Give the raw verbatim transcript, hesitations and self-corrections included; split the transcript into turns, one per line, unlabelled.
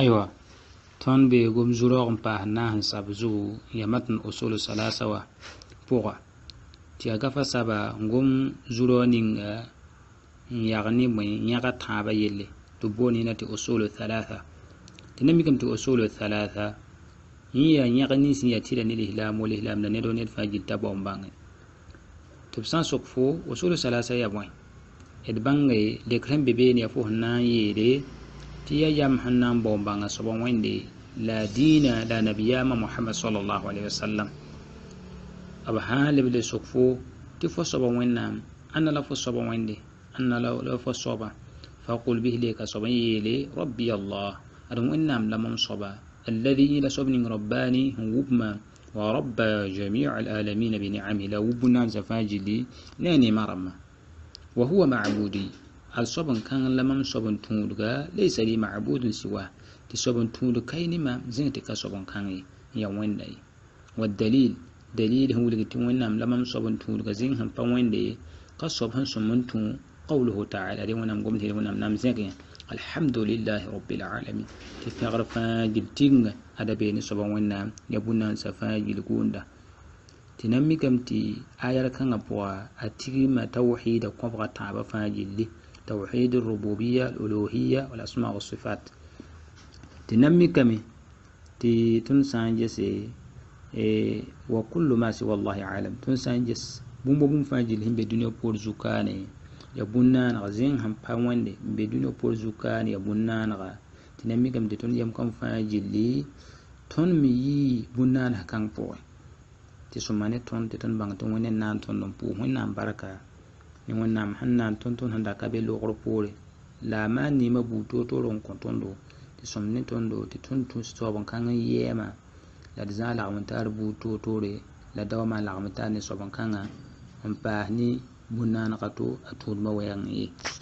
أيوة تون بيقوم زروغم باهناه سابزو يمتن أصول الثلاثة وبوغا تيغافا سابا نقوم زرونين يعني من يغا تابا يلي تبوني نتي أصول الثلاثة تنمي كم تي أصول الثلاثة هي يغني سياتي لنالهلام والإهلام لندو ندفاجي تابا بانغي تبسان سوكفو أصول الثلاثة يبوين إدبانغي لكرم ببين يفوهنا يلي تيا يام حنان بومبانا سبون ويندي لا دين لا نبيام محمد صلى الله عليه وسلم أبها لبدي سوكفو تفو سبون وينام أنا لفو سبون ويندي أنا لفو صبا فأقول به لك سبون يلي ربي الله أدم وينام لمن صبا الذي لسبن رباني وبما ورب جميع العالمين بنعمه لا وبنا زفاجلي ناني مرمى وهو معبودي الصبن كان لمن صبن تولغا ليس لي معبود سواه تصبن تولغ كاينما زينتك صبن كان يا ويندي والدليل دليل هو اللي تونام لمن صبن تولغا زين هم فويندي قصبن سمنتو قوله تعالى دي ونام قوم دي ونام نام زين الحمد لله رب العالمين تفغر فاجل تيغ هذا بين صبن ونام يبونا سفاجل غوندا تنمي كمتي آية كان بوا أتيما توحيد قبغة تعب فاجل توحيد الربوبية الألوهية والأسماء والصفات تنمي كمي تي تنسانجس إيه وكل ما سوى الله عالم تنسانجس بوم بوم فاجل هم بدون يبور زكاني يبونا نغزين هم باوندي بدون يبور زكاني يبونا نغا تنمي كم تون يم كم فاجل لي تنمي بونا نكان بوي تسمعني تون تون بان تون وين نان تون نبو وين نان بركة ni wonnam hannan tonton handa kabe logro pore la mani mabuto to ron kontondo ti somni tondo ti tonto sto bon kan yema la dizala on tar buto tore la dawma la amta ni so bon kan on pa ni bunana qato atul mawayang e